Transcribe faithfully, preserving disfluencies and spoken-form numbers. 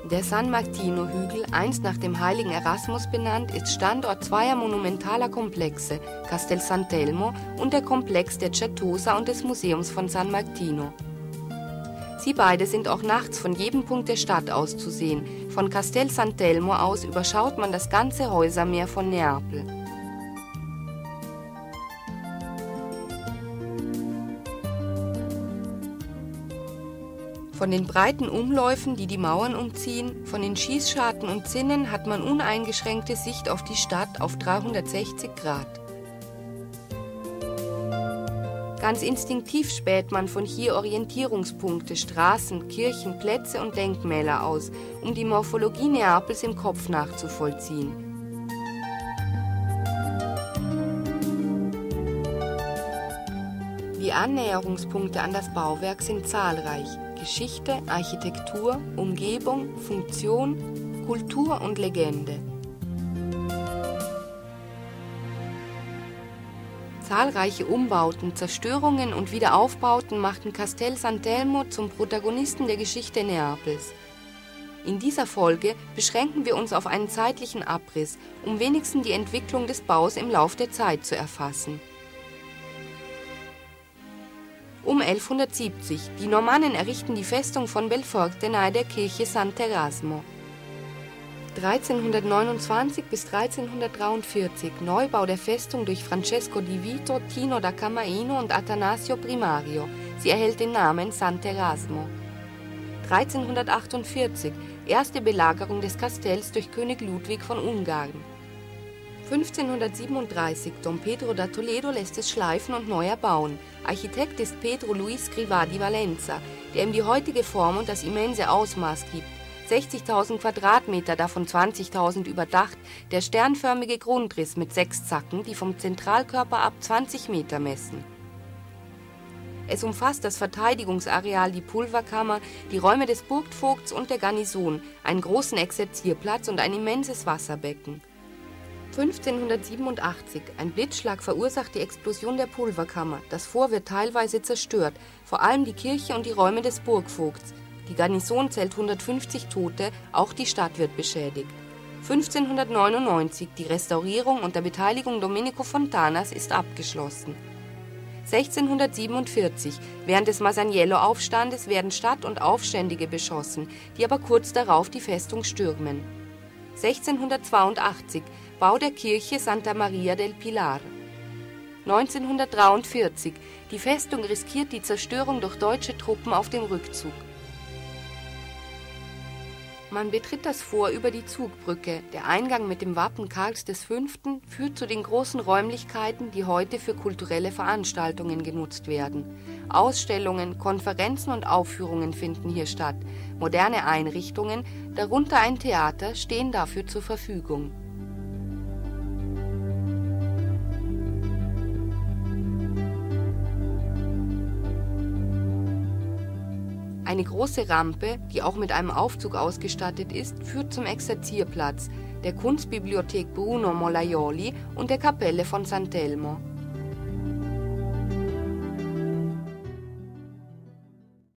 Der San Martino-Hügel, einst nach dem heiligen Erasmus benannt, ist Standort zweier monumentaler Komplexe, Castel Sant'Elmo und der Komplex der Certosa und des Museums von San Martino. Sie beide sind auch nachts von jedem Punkt der Stadt aus zu sehen. Von Castel Sant'Elmo aus überschaut man das ganze Häusermeer von Neapel. Von den breiten Umläufen, die die Mauern umziehen, von den Schießscharten und Zinnen hat man uneingeschränkte Sicht auf die Stadt auf dreihundertsechzig Grad. Ganz instinktiv späht man von hier Orientierungspunkte, Straßen, Kirchen, Plätze und Denkmäler aus, um die Morphologie Neapels im Kopf nachzuvollziehen. Die Annäherungspunkte an das Bauwerk sind zahlreich. Geschichte, Architektur, Umgebung, Funktion, Kultur und Legende. Zahlreiche Umbauten, Zerstörungen und Wiederaufbauten machten Castel Sant'Elmo zum Protagonisten der Geschichte Neapels. In dieser Folge beschränken wir uns auf einen zeitlichen Abriss, um wenigstens die Entwicklung des Baus im Lauf der Zeit zu erfassen. Um elfhundertsiebzig. Die Normannen errichten die Festung von Belforte nahe der Kirche Sant'Erasmo. dreizehnhundertneunundzwanzig bis dreizehnhundertdreiundvierzig. Neubau der Festung durch Francesco di Vito, Tino da Camaino und Atanasio Primario. Sie erhält den Namen Sant'Erasmo. dreizehnhundertachtundvierzig. Erste Belagerung des Kastells durch König Ludwig von Ungarn. fünfzehnhundertsiebenunddreißig. Dom Pedro da Toledo lässt es schleifen und neu erbauen. Architekt ist Pedro Luis Scrivà di Valenza, der ihm die heutige Form und das immense Ausmaß gibt. sechzigtausend Quadratmeter, davon zwanzigtausend überdacht, der sternförmige Grundriss mit sechs Zacken, die vom Zentralkörper ab zwanzig Meter messen. Es umfasst das Verteidigungsareal, die Pulverkammer, die Räume des Burgvogts und der Garnison, einen großen Exerzierplatz und ein immenses Wasserbecken. fünfzehnhundertsiebenundachtzig. Ein Blitzschlag verursacht die Explosion der Pulverkammer. Das Fort wird teilweise zerstört, vor allem die Kirche und die Räume des Burgvogts. Die Garnison zählt hundertfünfzig Tote, auch die Stadt wird beschädigt. fünfzehnhundertneunundneunzig. Die Restaurierung unter Beteiligung Domenico Fontanas ist abgeschlossen. sechzehnhundertsiebenundvierzig. Während des Masaniello-Aufstandes werden Stadt und Aufständige beschossen, die aber kurz darauf die Festung stürmen. sechzehnhundertzweiundachtzig. Bau der Kirche Santa Maria del Pilar. neunzehnhundertdreiundvierzig. Die Festung riskiert die Zerstörung durch deutsche Truppen auf dem Rückzug. Man betritt das Fort über die Zugbrücke. Der Eingang mit dem Wappen Karls des Fünften führt zu den großen Räumlichkeiten, die heute für kulturelle Veranstaltungen genutzt werden. Ausstellungen, Konferenzen und Aufführungen finden hier statt. Moderne Einrichtungen, darunter ein Theater, stehen dafür zur Verfügung. Eine große Rampe, die auch mit einem Aufzug ausgestattet ist, führt zum Exerzierplatz, der Kunstbibliothek Bruno Mollaioli und der Kapelle von Sant'Elmo.